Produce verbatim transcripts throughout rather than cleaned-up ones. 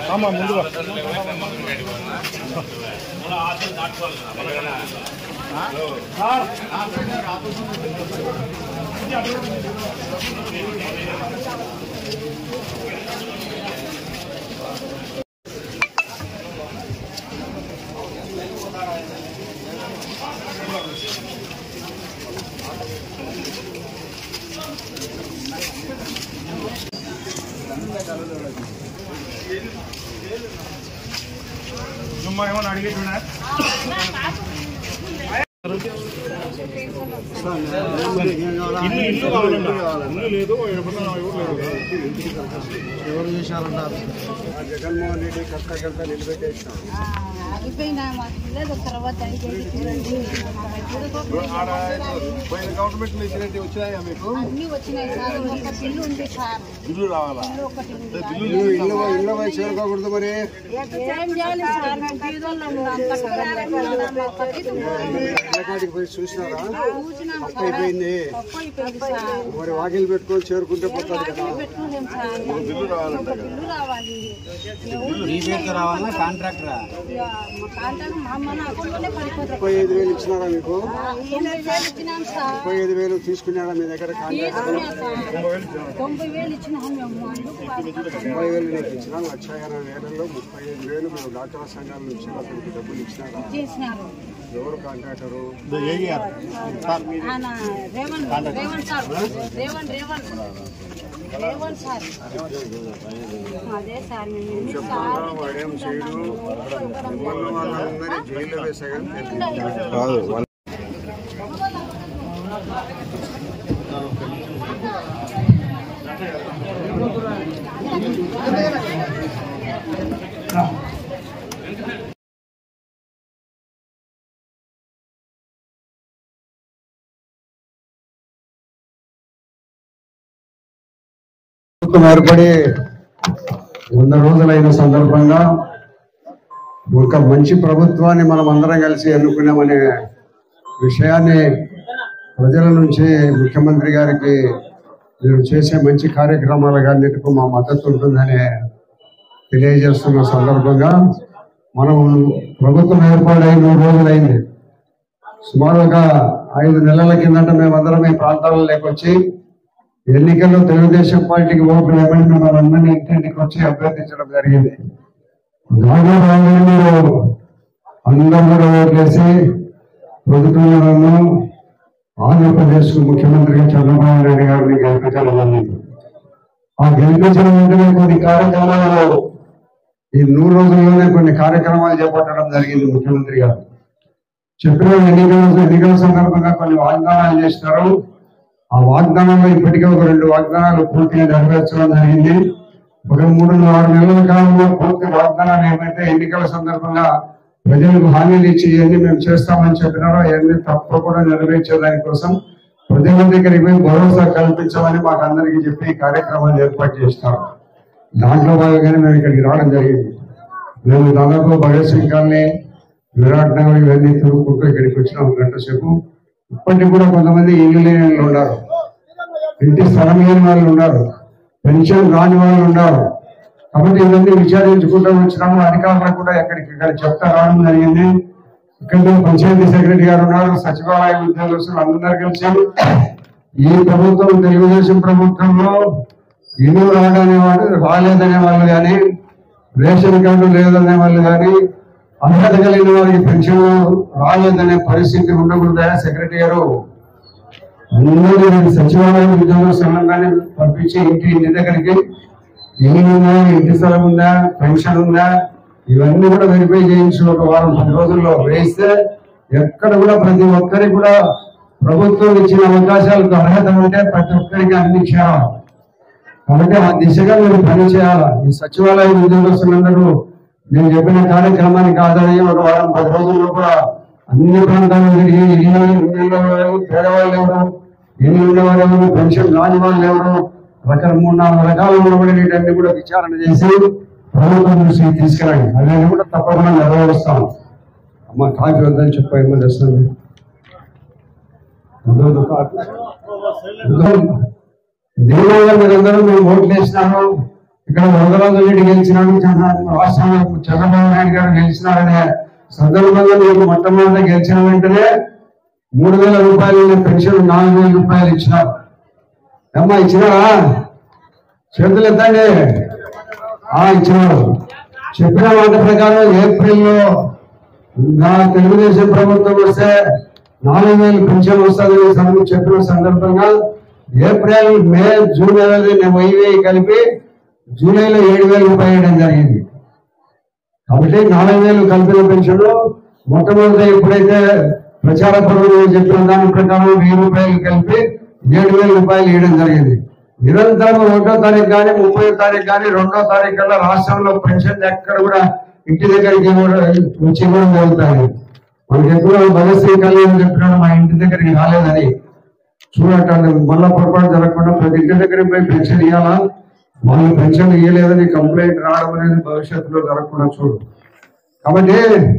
जुम्मा ఏమన్నా అడిగేటున్నా ఇల్లు ఇల్లు కావాలన్నా ఇల్లు లేదు ఎవరు చేశారన్నారు జగన్మోహన్ రెడ్డి కష్టకంతా నిలబెట్టేసినాం గవర్నమెంట్ ఇచ్చినట్టు వచ్చినాయా మీకు ఇల్లు రావాలా ఇల్లు ఇల్లు ఇళ్ళ వయసు చేరుకోకూడదు మరి కాడికి పోయి చూసినారా అయిపోయింది మరి వాకిలు పెట్టుకొని చేరుకుంటే పోతారు కదా బిల్లు రావాలంట రావాలా కాంట్రాక్టరా ముప్పై ఐదు వేలు ఇచ్చినారా మీకు ముప్పై ఐదు వేలు తీసుకున్నారా మీ దగ్గర తొంభై వేలు నీకు ఇచ్చినా లక్ష ఎనభై వేలలో ముప్పై ఐదు వేలు మీరు డాక్టర్ సంఘాల నుంచి అతనికి డబ్బులు ఇచ్చినారా ఎవరు కాంట్రాక్టరు వాడేం చేయడు మిమ్మల్ని వాళ్ళందరినీ జైల్లో వేసాగా ఏర్పడి వంద రోజులైన సందర్భంగా ఒక మంచి ప్రభుత్వాన్ని మనం అందరం కలిసి ఎన్నుకున్నామనే విషయాన్ని ప్రజల నుంచి ముఖ్యమంత్రి గారికి మీరు చేసే మంచి కార్యక్రమాలకు అన్నిటికీ మా మద్దతు ఉంటుందని తెలియజేస్తున్న సందర్భంగా మనం ప్రభుత్వం ఏర్పాటై మూడు రోజులైంది. సుమారుగా ఐదు నెలల కిందట మేమందరం ఈ ప్రాంతాలలోకి వచ్చి ఎన్నికల్లో తెలుగుదేశం పార్టీకి ఓట్లు వేయమని మిమ్మల్ని అందరినీ ఇంటింటికి వచ్చి అభ్యర్థించడం జరిగింది. దాదాపు అందరూ కూడా ఓట్లేసి ప్రభుత్వంలో ఆంధ్రప్రదేశ్ ముఖ్యమంత్రిగా చంద్రబాబు నాయుడు గారిని గెలిపించడం జరిగింది. ఆ గెలిపించడం వెంటనే కొన్ని కార్యక్రమాలు ఈ నూరు రోజుల్లోనే కొన్ని కార్యక్రమాలు చేపట్టడం జరిగింది. ముఖ్యమంత్రి గారు చెప్పిన ఎన్నికల ఎన్నికల సందర్భంగా కొన్ని వాగ్దానాలు చేసినారు. ఆ వాగ్దానంలో ఇప్పటికే ఒక రెండు వాగ్దానాలు పూర్తిగా నెరవేర్చడం జరిగింది. ఒక మూడు ఆరు నెలల కాలంలో పూర్తి వాగ్దానాలు ఏమైతే ఎన్నికల సందర్భంగా ప్రజలకు హామీలు ఇచ్చి ఇవన్నీ మేము చేస్తామని చెప్పినారో అవన్నీ తప్పకుండా నెరవేర్చే దానికోసం ప్రజల దగ్గరికి పోయి భరోసా కల్పించమని మాకు అందరికీ చెప్పి కార్యక్రమాలు ఏర్పాటు చేస్తారు. దాంట్లో భాగంగానే మేము ఇక్కడికి రావడం జరిగింది. మేము దాదాపు భగత్ సింగ్ కాలనీ, విరాట్ నగర్ ఇవన్నీ తిరుగుకుంటూ ఇక్కడికి వచ్చినాం గంట సేపు. ఇప్పటికి కూడా కొంతమంది ఇల్లు లేని వాళ్ళు ఉన్నారు, ఇంటి స్థలం లేని వాళ్ళు ఉన్నారు, పెన్షన్ రాని వాళ్ళు ఉన్నారు. కాబట్టి ఇవన్నీ విచారించుకుంటూ వచ్చినాము. అధికారులకు కూడా ఎక్కడికి ఇక్కడ చెప్తా రావడం జరిగింది. ఇక్కడ పంచాయతీ సెక్రటరీ గారు ఉన్నారు, సచివాలయ ఉద్యోగస్తులు అందరూ కలిసి ఈ ప్రభుత్వం తెలుగుదేశం ప్రభుత్వంలో ఇల్లు రాడనే వాళ్ళు రాలేదనే వాళ్ళు కానీ, రేషన్ కార్డు లేదనే వాళ్ళు కానీ, అర్హత కలిగిన వారికి పెన్షన్ రాలేదనే పరిస్థితి ఉండకూడదా? సెక్రటరీ గారు అందరూ సచివాలయం ఉద్యోగస్తులందరినీ పంపించి ఇంటి ఇంటి దగ్గరికి ఇల్లు ఉందా, ఇంటి స్థలం ఉందా, పెన్షన్ ఉందా, ఇవన్నీ కూడా వెరిఫై చేయించి ఒక వారం పది రోజుల్లో వేస్తే ఎక్కడ కూడా ప్రతి ఒక్కరికి కూడా ప్రభుత్వం ఇచ్చిన అవకాశాలకు అర్హత ఉంటే ప్రతి ఒక్కరికి అందించాలి. కాబట్టి ఆ దిశగా మీరు పని చేయాలి. ఈ సచివాలయ ఉద్యోగస్తులందరూ నేను చెప్పిన కార్యక్రమానికి ఆధారయ్యి ఒక వారం పది రోజుల్లో కూడా అన్ని ప్రాంతాలు తిరిగి ఇల్లు ఎవరు, పేదవాళ్ళు ఎవరు, ఇల్లు ఉండేవారు ఎవరు, పెన్షన్ రాని వాళ్ళు ఎవరు, రకాల మూడు నాలుగు రకాల ఉండబడి వీటన్ని కూడా విచారణ చేసి ప్రభుత్వం దృష్టికి తీసుకెళ్ళండి. అవన్నీ కూడా తప్పకుండా నెరవేరుస్తాం. అమ్మ కాఫీ వద్దని చెప్పా ఏమో చేస్తుంది. దీనివల్ల మీరందరూ మేము ఓట్లు వేసినాము, ఇక్కడ వరదరాజు రెడ్డి గెలిచినాడు, రాష్ట్రంలో చంద్రబాబు నాయుడు గారు గెలిచినారనే సందర్భంగా నేను మొట్టమొదటి గెలిచిన వెంటనే మూడు వేల రూపాయలు పెన్షన్ నాలుగు వేల రూపాయలు ఇచ్చినారు. అమ్మా ఇచ్చినారా? చేతులు ఎత్తండి. ఆ ఇచ్చినారు. చెప్పిన మాట ప్రకారం ఏప్రిల్లో నా తెలుగుదేశం ప్రభుత్వం వస్తే నాలుగు వేలు పెన్షన్ వస్తుంది చెప్పిన సందర్భంగా ఏప్రిల్ మే జూన్ అనేది వెయ్యి వెయ్యి కలిపి జూలైలో ఏడు వేల రూపాయలు ఇవ్వడం జరిగింది. కాబట్టి నాలుగు వేలు కలిపిన పెన్షన్ మొట్టమొదటి ఎప్పుడైతే ప్రచార పరువులు చెప్పిన దాని ప్రకారం వెయ్యి రూపాయలు కలిపి ఏడు వేల రూపాయలు ఇవ్వడం జరిగింది. నిరంతరం ఒకటో తారీఖు కానీ ముప్పై తారీఖు కానీ రెండో తారీఖు కల్లా రాష్ట్రంలో పెన్షన్ ఎక్కడ కూడా ఇంటి దగ్గరికి వచ్చి కూడా జరుగుతాయి. మనకి ఎక్కువ భగత్ సింగ్ కళ్యాణ్ చెప్పినాడు మా ఇంటి దగ్గరికి రాలేదని. చూడటండి మళ్ళా పొరపాటు జరగకుండా ప్రతి ఇంటి దగ్గరికి పోయి పెన్షన్ ఇవ్వాలా, వాళ్ళు పెన్షన్ ఇవ్వలేదని కంప్లైంట్ రావడం అనేది భవిష్యత్తులో జరగకుండా చూడు. కాబట్టి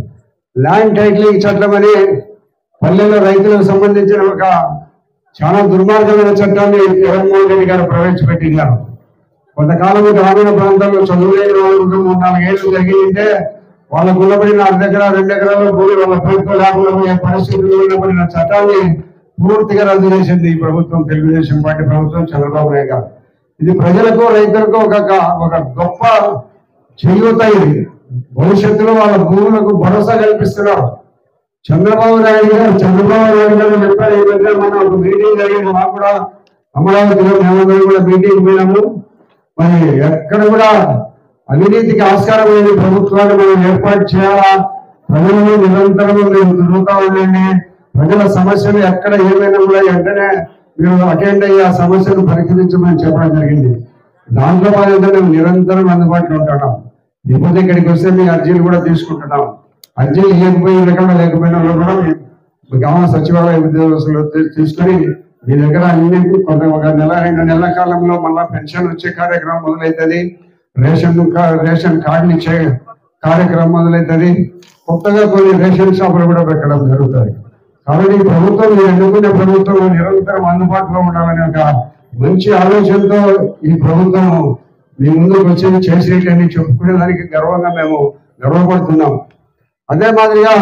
ల్యాండ్ టైటిలింగ్ చట్టం అని పల్లెల్లో రైతులకు సంబంధించిన ఒక చాలా దుర్మార్గమైన చట్టాన్ని జగన్మోహన్ రెడ్డి గారు ప్రవేశపెట్టినారు. కొంతకాలం గ్రామీణ ప్రాంతాల్లో చదువులేని వాళ్ళు మూడు నాలుగేళ్లు జరిగిందంటే వాళ్ళకు ఉన్నబడిన అర్ధ ఎకరా రెండు ఎకరాల భూమి వాళ్ళ ప్రభుత్వం లేకుండా పోయే పరిస్థితుల్లో ఉన్నబడిన చట్టాన్ని పూర్తిగా రద్దు చేసింది ఈ ప్రభుత్వం, తెలుగుదేశం పార్టీ ప్రభుత్వం, చంద్రబాబు నాయుడు గారు. ఇది ప్రజలకు రైతులకు ఒక ఒక గొప్ప చేయూత. ఇది భవిష్యత్తులో వాళ్ళ భూములకు భరోసా కల్పిస్తున్నారు. చంద్రబాబు నాయుడు గారు చంద్రబాబు నాయుడు గారు చెప్పారు. ఈ మధ్య మనం ఒక మీటింగ్ జరిగింది, మాకు కూడా అమరావతిలో మేమందరం కూడా మీటింగ్ పోయినాము. మరి ఎక్కడ కూడా అవినీతికి ఆస్కారం లేని ప్రభుత్వాన్ని మనం ఏర్పాటు చేయాలా, ప్రజలను నిరంతరం మేము తిరుగుతా ఉండండి, ప్రజల సమస్యలు ఎక్కడ ఏమైనా కూడా వెంటనే మీరు అటెండ్ అయ్యి ఆ సమస్యను పరిష్కరించమని చెప్పడం జరిగింది. దాంట్లో భాగంగా మేము నిరంతరం అందుబాటులో ఉంటున్నాం. ఇప్పుడు ఇక్కడికి వస్తే మీ అర్జీలు కూడా తీసుకుంటున్నాం. అర్జీలు ఇవ్వకపోయి రకంగా లేకపోయినా కూడా గ్రామ సచివాలయ ఉద్యోగస్తులు తీసుకొని మీ దగ్గర అన్ని కొంత ఒక నెల రెండు నెలల కాలంలో మళ్ళా పెన్షన్ వచ్చే కార్యక్రమం మొదలవుతుంది, రేషన్ రేషన్ కార్డులు ఇచ్చే కార్యక్రమం మొదలవుతుంది, కొత్తగా కొన్ని రేషన్ షాపులు కూడా పెట్టడం జరుగుతుంది. కాబట్టి ఈ ప్రభుత్వం మీరు ఎన్నుకునే ప్రభుత్వం నిరంతరం అందుబాటులో ఉండాలనే ఒక మంచి ఆలోచనతో ఈ ప్రభుత్వం మీ ముందుకు వచ్చి చేసేటని చెప్పుకునే దానికి గర్వంగా మేము గర్వపడుతున్నాం. అదే మాదిరిగా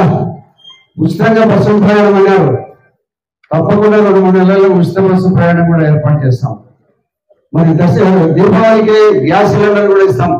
ఉచితంగా బస్సు ప్రయాణం అన్నారు. తప్పకుండా రెండు మూడు నెలల్లో ఉచిత బస్సు ప్రయాణం కూడా ఏర్పాటు చేస్తాం. మరి దశ దీపావళికి గ్యాస్ సిలిండర్ కూడా ఇస్తాం.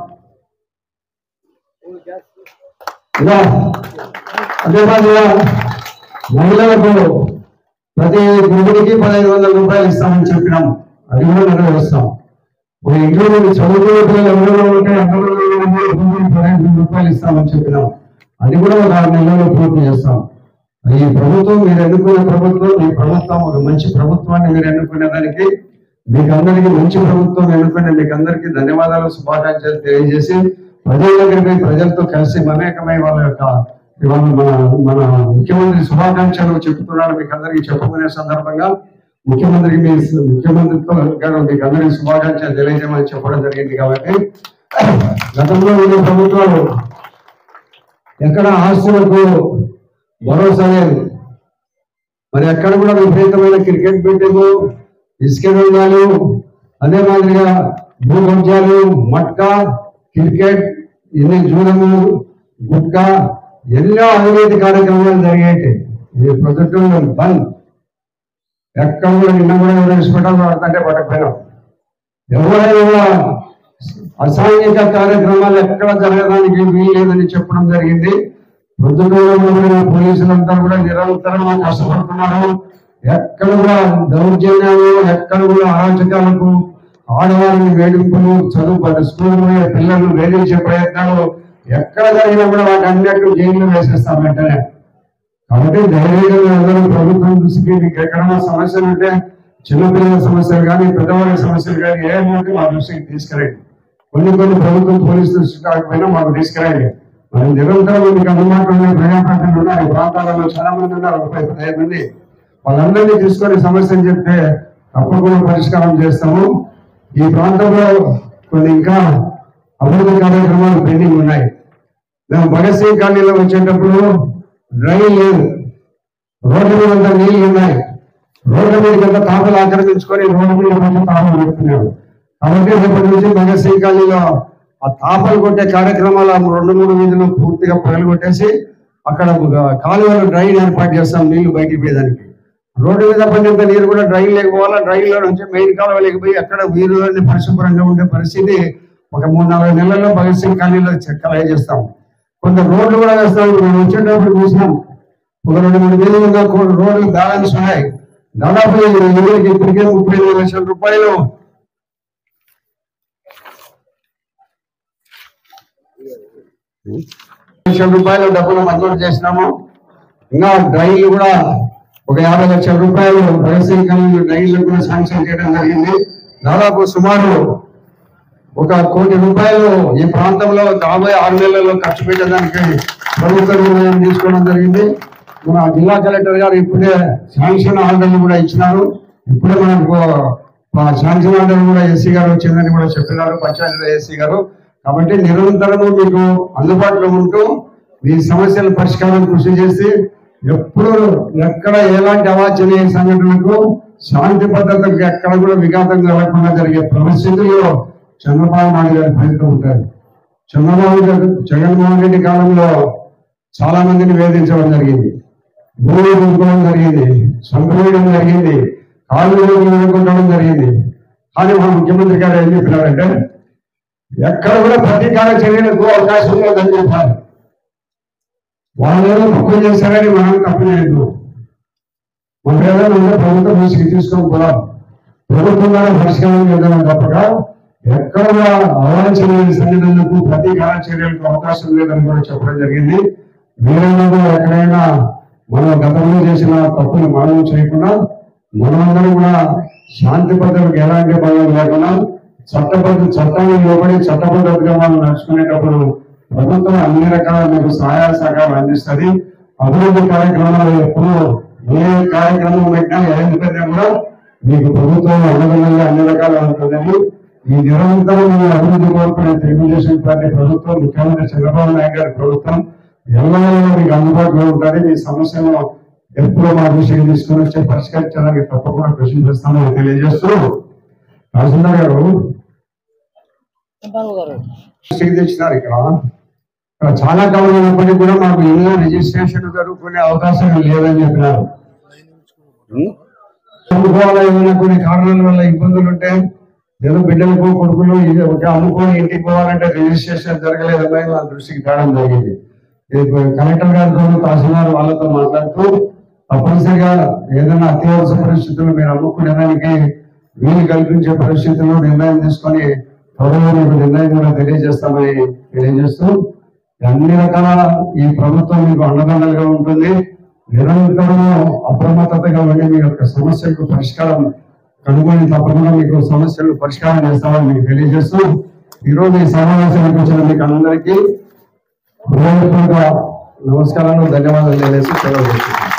ఇలా అదే మాదిరిగా మహిళలకు ప్రతి గృహిణికి పదహైదు వందల రూపాయలు ఇస్తామని చెప్పినాం. అది కూడా నెరవేరుస్తాం. ఒక ఇంట్లో చదువుకునే పిల్లలు ఎవరెవరో ఉంటే అందరూ పదహైదు రూపాయలు ఇస్తామని చెప్పినాం. అది కూడా ఒక ఆరు నెలల్లో పూర్తి చేస్తాం. ఈ ప్రభుత్వం మీరు ఎన్నుకునే ప్రభుత్వం, ఈ ప్రభుత్వం ఒక మంచి ప్రభుత్వాన్ని మీరు ఎన్నుకునే దానికి మీకు అందరికీ మంచి ప్రభుత్వం ఎన్నుకునే మీకు అందరికీ ధన్యవాదాలు, శుభాకాంక్షలు తెలియజేసి ప్రజల దగ్గరికి ప్రజలతో కలిసి మమేకమై వాళ్ళ యొక్క ఇవాళ మన మన ముఖ్యమంత్రి శుభాకాంక్షలు చెప్తున్నారు. మీకు అందరికీ చెప్పుకునే సందర్భంగా ముఖ్యమంత్రికి మీ ముఖ్యమంత్రితో గారు మీకు అందరికీ శుభాకాంక్షలు తెలియజేయమని చెప్పడం జరిగింది. కాబట్టి గతంలో ఉన్న ప్రభుత్వాలు ఎక్కడ ఆస్తులకు భరోసా లేదు. మరి ఎక్కడ కూడా విపరీతమైన క్రికెట్ బెట్టింగ్, ఇసుక రంగాలు, అదే మాదిరిగా భూ కబ్జాలు, మట్కా, క్రికెట్, ఎన్ని జూనము, గుట్కా, ఎన్నో అవినీతి కార్యక్రమాలు జరిగేటి. ఈ ప్రభుత్వం బంద్. ఎక్కడ కూడా నిన్న కూడా విడిచిపెట్టాలి పడుతుంటే పట్టకపోయినాం. ఎవరైనా అసాంఘిక కార్యక్రమాలు ఎక్కడ జరగడానికి వీలు లేదని చెప్పడం జరిగింది. పొద్దుటూరులో పోలీసులంతా కూడా నిరంతరం కష్టపడుతున్నారు. ఎక్కడ కూడా దౌర్జన్యాలు, ఎక్కడ కూడా అరాచకాలకు, ఆడవారిని వేధింపులు, చదువు స్కూల్ పోయే పిల్లలు వేధించే ప్రయత్నాలు ఎక్కడ జరిగినా కూడా వాటి అన్నిట్లు జైల్లో వేసేస్తాం వెంటనే. కాబట్టి ధైర్యంగా అందరూ ప్రభుత్వం దృష్టికి మీకు ఎక్కడన్నా సమస్యలు ఉంటే, చిన్నపిల్లల సమస్యలు కానీ పెద్దవాళ్ళ సమస్యలు కానీ ఏమంటే మా దృష్టికి తీసుకురండి. కొన్ని కొన్ని ప్రభుత్వం పోలీసు దృష్టి కాకపోయినా మాకు తీసుకురండి. మరి నిరంతరం మీకు అందుబాటులో ఉన్న ప్రజాప్రతినిధులు ఉన్నారు. ఈ ప్రాంతాలలో చాలా మంది ఉన్నారు, ముప్పై పదిహేను మంది. వాళ్ళందరినీ తీసుకొని సమస్యలు చెప్తే తప్పకుండా పరిష్కారం చేస్తాము. ఈ ప్రాంతంలో కొన్ని ఇంకా అభివృద్ధి కార్యక్రమాలు పెండింగ్ ఉన్నాయి. మేము భగత్ సింగ్ కాలనీలో వచ్చేటప్పుడు డ్రైన్ లేదు, రోడ్డు మీద అంతా నీళ్లు ఉన్నాయి. రోడ్డు మీదకి అంతా తాపలు ఆక్రమించుకొని రోడ్డు మీద కొంచెం తాపలు పెడుతున్నారు. కాబట్టి రేపటి నుంచి భగత్ సింగ్ కాలనీలో ఆ తాపలు కొట్టే కార్యక్రమాలు రెండు మూడు వీధులు పూర్తిగా పగలు కొట్టేసి అక్కడ కాలువలో డ్రైన్ ఏర్పాటు చేస్తాం నీళ్లు బయటికి పోయేదానికి. రోడ్డు మీద పడినంత నీరు కూడా డ్రైన్ లేకపోవాలా, డ్రైన్లో నుంచి మెయిన్ కాలువ లేకపోయి అక్కడ వీరులన్నీ పరిశుభ్రంగా ఉండే పరిస్థితి ఒక మూడు నాలుగు నెలల్లో భగత్ సింగ్ కాలనీలో కలగ చేస్తాం. కొంత రోడ్లు కూడా వేస్తాం. మేము వచ్చేటప్పుడు చూసినాం ఒక రెండు మూడు వీధులు ఉన్న రోడ్లు బ్యాలెన్స్ ఉన్నాయి. దాదాపు వీళ్ళకి ఇప్పటికే ముప్పై ఐదు లక్షల రూపాయలు లక్షల రూపాయలు డబ్బులు మంజూరు చేసినాము. ఇంకా డ్రైన్లు కూడా ఒక యాభై లక్షల రూపాయలు భగత్ సింగ్ కాలనీ డ్రైన్లు కూడా శాంక్షన్ చేయడం జరిగింది. దాదాపు సుమారు ఒక కోటి రూపాయలు ఈ ప్రాంతంలో రాబోయే ఆరు నెలల్లో ఖర్చు పెట్టడానికి ప్రభుత్వ నిర్ణయం తీసుకోవడం జరిగింది. మన జిల్లా కలెక్టర్ గారు ఇప్పుడే శాంక్షన్ ఆర్డర్లు కూడా ఇచ్చినారు. ఇప్పుడే మనకు శాంక్షన్ ఆర్డర్ కూడా ఎస్సీ గారు వచ్చిందని కూడా చెప్పినారు, పంచాయతీ ఎస్సీ గారు. కాబట్టి నిరంతరము మీకు అందుబాటులో ఉంటూ మీ సమస్యల పరిష్కారం కృషి చేసి ఎప్పుడు ఎక్కడ ఎలాంటి అవాంఛనీయ సంఘటనలకు శాంతి భద్రతకు ఎక్కడ కూడా విఘాతం కలగకుండా జరిగే పరిస్థితుల్లో చంద్రబాబు నాయుడు గారి ప్రయత్నం ఉంటారు. చంద్రబాబు గారు జగన్మోహన్ రెడ్డి కాలంలో చాలా మందిని వేధించడం జరిగింది, భూమి దుంపడం జరిగింది, సంపేయడం జరిగింది, కాళ్ళు కొట్టడం జరిగింది. కానీ మా ముఖ్యమంత్రి గారు ఏం చెప్పినారంటే ఎక్కడ కూడా ప్రతీకార చర్యలకు అవకాశం లేదని చెప్పాలి. వాళ్ళు ఏదో తప్పు చేశారని మనం తప్పు చేయదు. మనం ఏదైనా ప్రభుత్వం దృష్టికి తీసుకొని పోదాం, ప్రభుత్వం ద్వారా పరిష్కారం చేద్దామని తప్పక ఎక్కడ కూడా అవాంఛనీయ సంఘటనలకు ప్రతీకార చర్యలకు అవకాశం లేదని కూడా చెప్పడం జరిగింది. వీరైనా కూడా ఎక్కడైనా మనం గతంలో చేసిన తప్పులు మనం చేయకుండా మనమందరం కూడా శాంతి భద్రతకు ఎలాంటి భయం లేకుండా చట్టబద్ధ చట్టాన్ని లోబడి చట్టబద్ధతగా మనం నడుచుకునేటప్పుడు ప్రభుత్వం అన్ని రకాల మీకు సహాయ సహకారం అందిస్తుంది. అభివృద్ధి కార్యక్రమాలు ఎప్పుడు ఏ కార్యక్రమం పెట్టినా ఏది పెట్టినా కూడా మీకు ప్రభుత్వం అనుగుణంగా అన్ని రకాలు ఉంటుందని ఈ నిరంతరం మీ అభివృద్ధి కోరుకునే తెలుగుదేశం పార్టీ ప్రభుత్వం, ముఖ్యమంత్రి చంద్రబాబు నాయుడు గారి ప్రభుత్వం ఎల్లవేళ మీకు అందుబాటులో ఉంటుంది. మీ సమస్యను ఎప్పుడూ మా దృష్టికి తీసుకుని వచ్చి పరిష్కరించడానికి తప్పకుండా కృషి చేస్తామని తెలియజేస్తూ రాజేంద్ర గారు దృష్టికి తెచ్చినారు. ఇక్కడ ఇక్కడ చాలా కాలం ఉన్నప్పటికీ కూడా మాకు ఇల్లు రిజిస్ట్రేషన్ జరుగుకునే అవకాశం లేదని చెప్పినారు. ఏమైనా కొన్ని కారణాల వల్ల ఇబ్బందులు ఉంటే ఏదో బిడ్డలకు కొడుకులు ఒక అమ్ముకొని ఇంటికి పోవాలంటే రిజిస్ట్రేషన్ జరగలేదని నా దృష్టికి తేడం జరిగింది. కలెక్టర్ గారితో తహసీల్దార్ వాళ్ళతో మాట్లాడుతూ తప్పనిసరిగా ఏదైనా అత్యవసర పరిస్థితుల్లో మీరు అమ్ముకునేదానికి వీలు కల్పించే పరిస్థితుల్లో నిర్ణయం తీసుకొని త్వరలో మీకు నిర్ణయం కూడా తెలియజేస్తామని తెలియజేస్తూ అన్ని రకాల ఈ ప్రభుత్వం మీకు అండదండలుగా ఉంటుంది. నిరంతరము అప్రమత్తతగా ఉండి మీ యొక్క సమస్యలకు పరిష్కారం కనుగొని తప్పకుండా మీకు సమస్యలు పరిష్కారం చేస్తామని మీకు తెలియజేస్తూ ఈరోజు ఈ సమావేశానికి వచ్చిన మీకు అందరికీ హృదయపూర్వక నమస్కారాలు, ధన్యవాదాలు తెలియజేసి సెలవు చేస్తున్నాను.